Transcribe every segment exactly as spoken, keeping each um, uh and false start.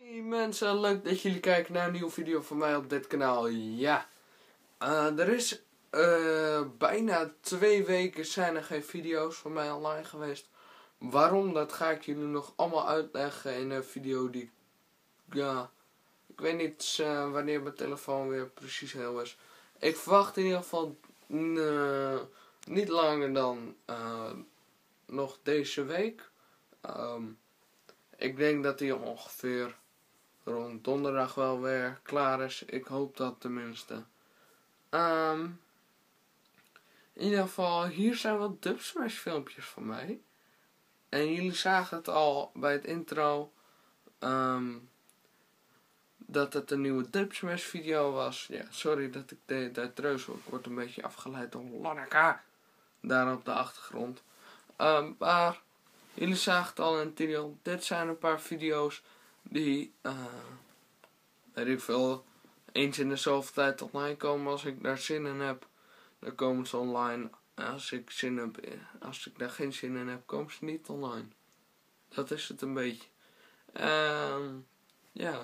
Hey mensen, leuk dat jullie kijken naar een nieuwe video van mij op dit kanaal. Ja, uh, er is uh, bijna twee weken zijn er geen video's van mij online geweest. Waarom, dat ga ik jullie nog allemaal uitleggen in een video die, ja, ik weet niet uh, wanneer mijn telefoon weer precies heel is. Ik verwacht in ieder geval uh, niet langer dan uh, nog deze week. Um, ik denk dat die ongeveer rond donderdag wel weer klaar is. Ik hoop dat tenminste. Um, in ieder geval, hier zijn wat Dubsmash filmpjes van mij. En jullie zagen het al bij het intro. Um, dat het een nieuwe Dubsmash video was. Ja, sorry dat ik de hele tijd treuzel. Ik word een beetje afgeleid door Lanneka. Daar op de achtergrond. Um, maar jullie zagen het al in het titel. Dit zijn een paar video's die, uh, weet ik veel, eens in de zoveel tijd online komen. Als ik daar zin in heb, dan komen ze online. Als ik, zin heb, als ik daar geen zin in heb, komen ze niet online. Dat is het een beetje. Um, ja.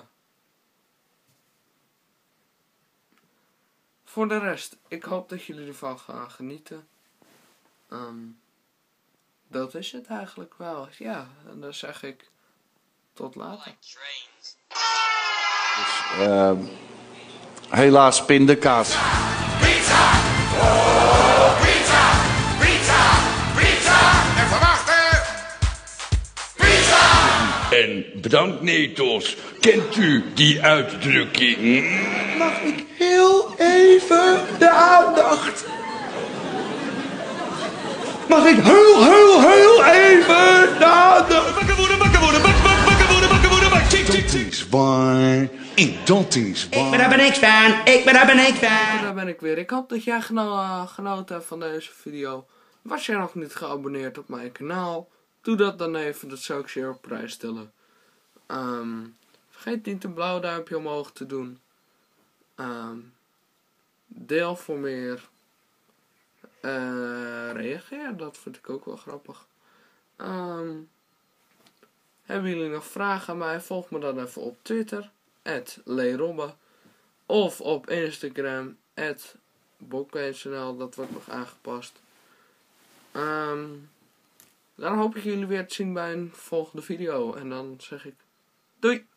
Voor de rest, ik hoop dat jullie ervan gaan genieten. Um, dat is het eigenlijk wel. Ja, en dan zeg ik tot later. Dus, uh, helaas pindakaas. Pizza! Oh, pizza! Pizza! Pizza! Even wachten! Pizza! En bedankt Netos. Kent u die uitdrukking? Mag ik heel even de aandacht? Mag ik heel, heel, heel even de aandacht? Bakken worden, bakken worden, bak, bak, bakken worden, bakken worden, bak, tik, tik, tik. Dat is waar. Ik dat is waar. Ik ben er niks van. Ik ben er niks van. Daar ben ik weer. Ik hoop dat jij geno uh, genoten hebt van deze video. Was jij nog niet geabonneerd op mijn kanaal? Doe dat dan even, dat zou ik zeer op prijs stellen. Um, vergeet niet een blauw duimpje omhoog te doen. Um, deel voor meer. Uh, reageer, dat vind ik ook wel grappig. Um, hebben jullie nog vragen aan mij? Volg me dan even op Twitter, at leerobbe. Of op Instagram, at bokkenl, dat wordt nog aangepast. Um, dan hoop ik jullie weer te zien bij een volgende video. En dan zeg ik doei!